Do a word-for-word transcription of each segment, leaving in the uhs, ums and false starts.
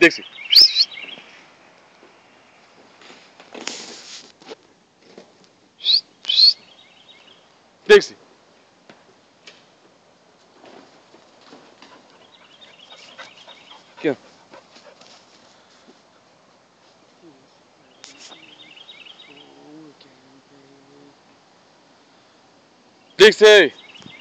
Dixie. Dixie. Go. Dixie.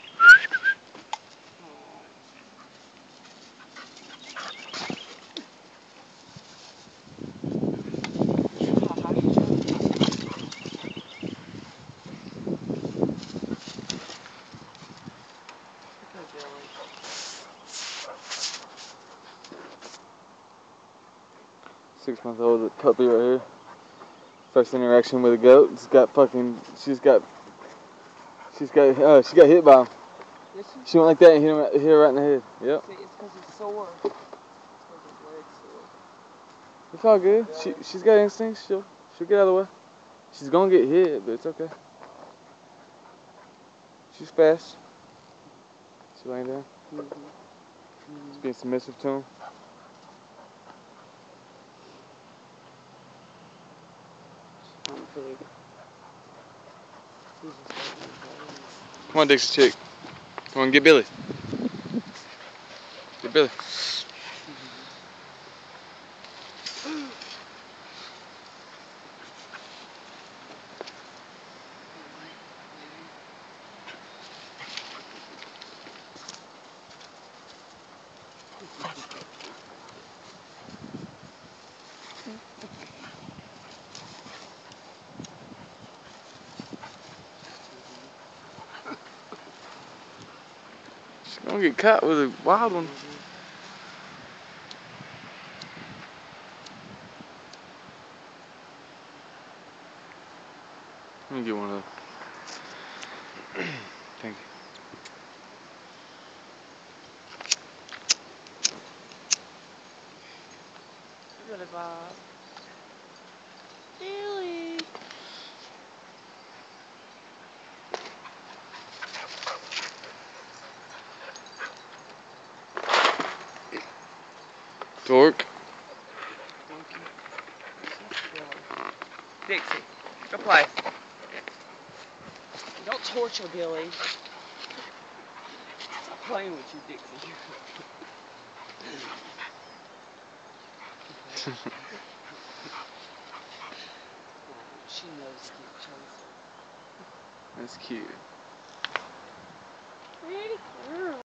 Six month old puppy right here. First interaction with a goat. It's got fucking. She's got. She's got. Uh, she got hit by him. Yes, she went like that and hit him. Hit her right in the head. Yep. See, it's because he's sore. It's because his leg's sore. It's all good. She she's got instincts. She'll she'll get out of the way. She's gonna get hit, but it's okay. She's fast. She laying down. Mm-hmm. Mm-hmm. Just being submissive to him. Come on, Dixie chick. Come on, get Billy. Get Billy. She's gonna get caught with a wild one. Let me get one of those. Thank you. Billy Bob. Billy. Torque. Dixie, go play. Don't torture Billy. Stop playing with you, Dixie. She knows to get chased. That's cute. Pretty girl.